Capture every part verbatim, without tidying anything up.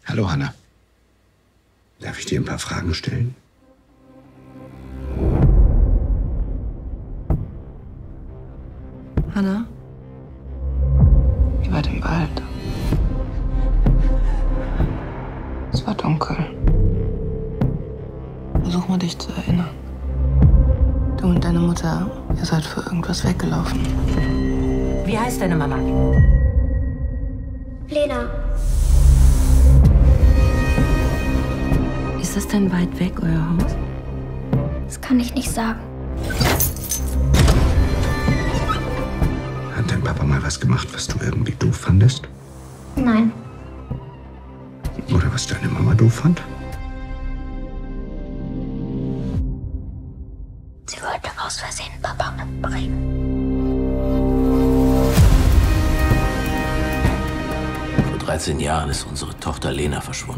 Hallo, Hanna. Darf ich dir ein paar Fragen stellen? Hanna? Ihr wart im Wald. Es war dunkel. Versuch mal, dich zu erinnern. Du und deine Mutter, ihr seid für irgendwas weggelaufen. Wie heißt deine Mama? Lena. Ist das denn weit weg, euer Haus? Das kann ich nicht sagen. Hat dein Papa mal was gemacht, was du irgendwie doof fandest? Nein. Oder was deine Mama doof fand? Sie wollte aus Versehen Papa umbringen. Vor dreizehn Jahren ist unsere Tochter Lena verschwunden.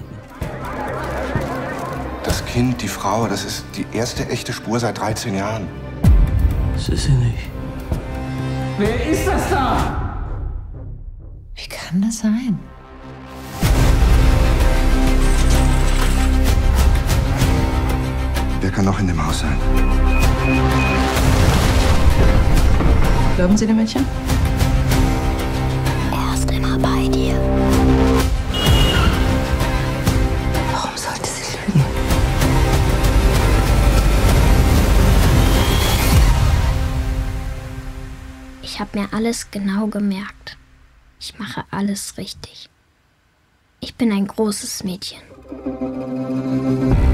Das Kind, die Frau, das ist die erste echte Spur seit dreizehn Jahren. Das ist sie nicht. Wer ist das da? Wie kann das sein? Wer kann noch in dem Haus sein? Glauben Sie dem Mädchen? Er ist immer bei dir. Warum sollte sie lügen? Ich habe mir alles genau gemerkt. Ich mache alles richtig. Ich bin ein großes Mädchen.